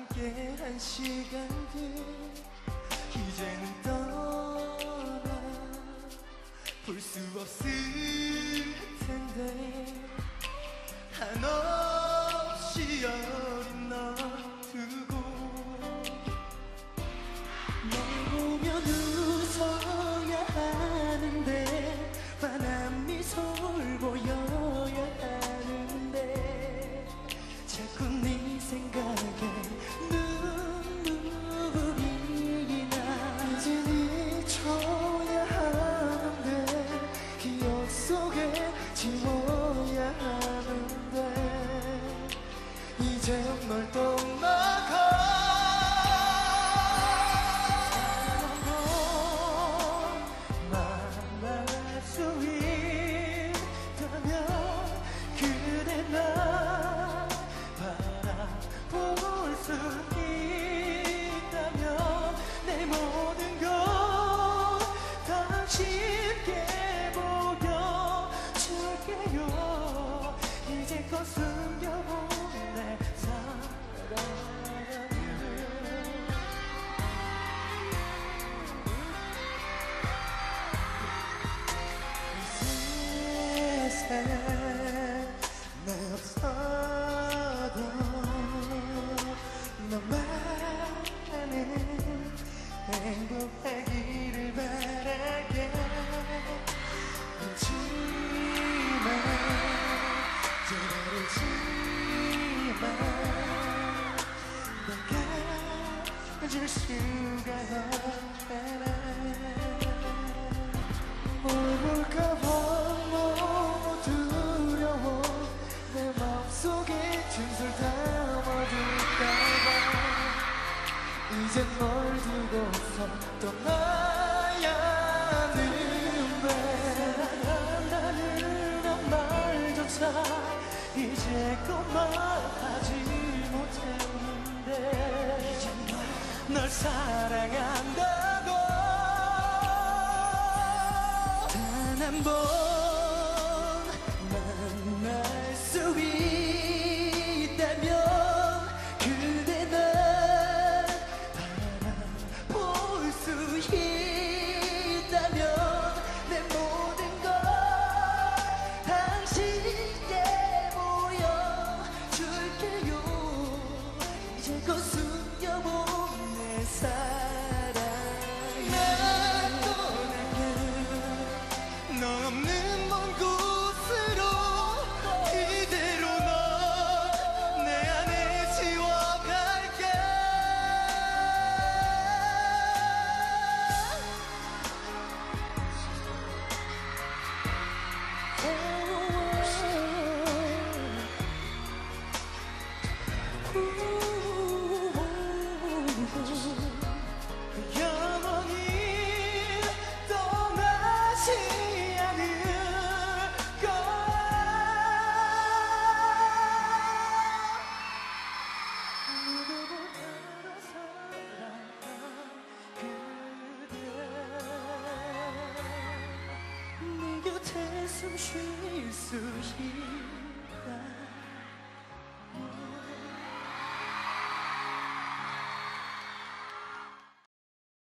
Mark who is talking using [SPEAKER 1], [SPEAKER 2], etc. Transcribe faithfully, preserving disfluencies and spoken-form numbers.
[SPEAKER 1] 함께한 시간들 이제는 떠나 볼 수 없을 텐데 한없이 어린 너 두고 널 보면 웃어야 하는데 환한 미소를 보여야 하는데 자꾸 네 생각에 눈물이 나 이제 잊혀야 하는데 기억 속에 지워야 하는데 이제 널 떠나가 내 없어도 너만은 행복하기를 바랄게 하지만 저러지만 내가 줄 수가 없잖아 울까봐 진솔 담아둘까봐 이제 널 두고서 떠나야 하는데 사랑한다는 말조차 이제껏 말하지 못했는데 이제 널 사랑한다고 단 한 번 만날 수 있다면 그대 날 바라볼 수 있다면 내 모든 걸 당신께 보여줄게요 이제껏 숨겨본 내 사랑 난 떠나는 너 없는 먼 곳으로 이대로 너 내 안에 지워갈게 영원히 떠나지 않을 숨 쉴 수 있다